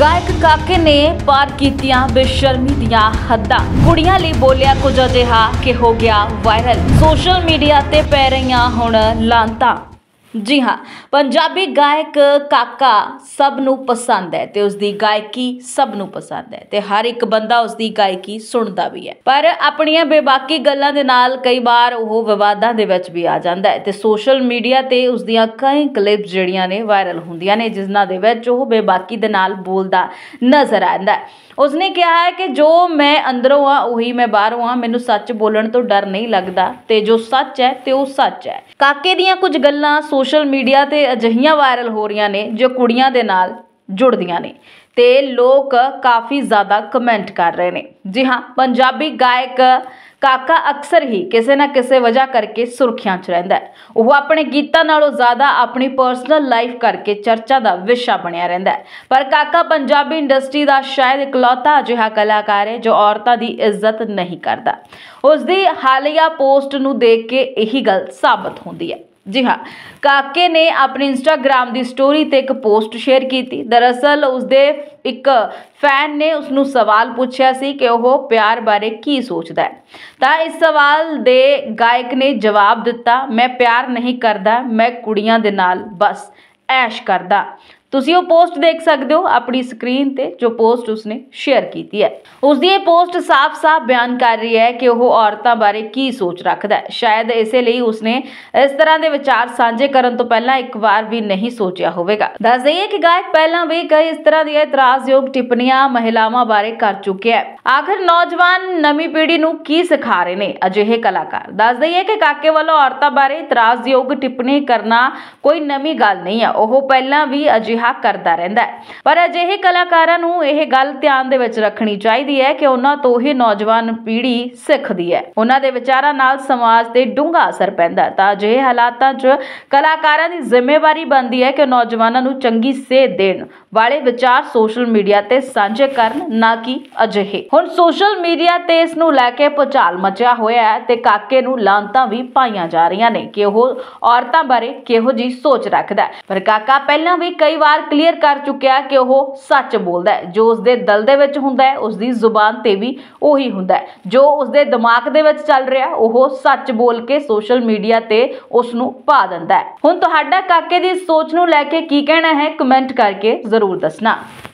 गायक काके ने पार कीतियां बेशर्मी दियां हद्दां। कुड़ियां लई बोलिया कुछ अजिहा कि हो गया वायरल। सोशल मीडिया ते पै रहीआं हुण लानतां। जी हाँ, पंजाबी गायक काका सब नूं पसंद है ते उसदी गायकी सब नूं पसंद है ते हर एक बंदा उसदी गायकी सुणदा भी है, पर अपणियां बेबाकी गल्लां दे नाल कई बार ओह विवादां दे विच भी आ जांदा है ते सोशल मीडिया ते उसदियां कई क्लिप्स जिहड़ियां ने वायरल हुंदियां ने, जिन्हां दे विच ओह बेबाकी दे नाल बोलदा नज़र आंदा है। उसने कहा है कि जो मैं अंदरों हाँ उही मैं बाहरों हाँ, मैनूं सच बोलण तो डर नहीं लगदा ते जो सच है ते वो सच है। काके दीयां कुछ गल्लां सोशल मीडिया ते अजिहियां वायरल हो रहीआं ने जो कुड़ियां दे नाल जुड़दियां ने ते लोग काफ़ी ज़्यादा कमेंट कर रहे ने। जी हाँ, पंजाबी गायक काका अक्सर ही किसी ना किसी वजह करके सुर्खियां च रहिंदा है। वह अपने गीतां नालों ज़्यादा अपनी पर्सनल लाइफ करके चर्चा का विषय बनिया रहिंदा है। पर काका पंजाबी इंडस्ट्री का शायद इकलौता अजिहा कलाकार है जो औरतां की इज्जत नहीं करता। उसकी हालिया पोस्ट नूं देख के यही गल साबित होंदी है। जी हाँ, काके ने अपने इंस्टाग्राम की स्टोरी ते एक पोस्ट शेयर की थी। दरअसल उसके एक फैन ने उसनूं सवाल पूछा सी कि वह प्यार बारे की सोचता है, तो इस सवाल दे गायक ने जवाब दिता, मैं प्यार नहीं करता, मैं कुड़ियां दे नाल बस ऐश करदा। तुसीं वो पोस्ट देख सकते हो अपनी स्क्रीन ते, जो पोस्ट उसने शेयर की है। उसकी ये पोस्ट साफ साफ बयान कर रही है कि वह औरतों बारे की सोच रखता है। शायद इसलिए उसने इस तरह के विचार साझे करने तो पहला एक बार भी नहीं सोचा होगा। दस दईए कि गायक पहला भी कई इस तरह दी इतराजयोग टिप्पणियां महिलावां बारे कर चुके हैं। आखिर नौजवान नवी पीढ़ी नूं की सिखा रहे ने अजिहे कलाकार। दस दईए कि काके वालों औरतों बारे इतराजयोग टिप्पणी करना कोई नवी गल नहीं है, वह पहला भी अजिहा करता रहिंदा है। पर अजिहे कलाकारां नूं यह गल ध्यान दे विच रखनी चाहिदी है कि उन्हां तो ही नौजवान पीढ़ी सिखदी है, उन्हां दे विचारां नाल समाज ते डूंगा असर पैंदा है। तां अजिहे हालातां 'च कलाकारां दी जिम्मेवारी बनदी है कि नौजवानां नूं चंगी सेध देण वाले विचार सोशल मीडिया ते सांझे करन, ना कि अजिहे। हुण सोशल मीडिया ते इस नूं लैके भुचाल मचिया होया है ते काके नूं लानतां भी पाईआं जा रहीआं ने कि ओह औरतां बारे किहो जी सोच रखदा है। पर काका पहलां भी कई बार क्लीयर कर चुकिया कि वह सच बोलता है। जो उसके दिल दे विच हुंदा है उसकी जुबान ते भी उही हुंदा है। जो उसके दिमाग दे विच चल रहा वह सच बोल के सोशल मीडिया ते उसनूं पा दिंदा है। हुण तुहाडा काके दी सोच नूं लैके की कहना है, कमेंट करके जरूर दसना।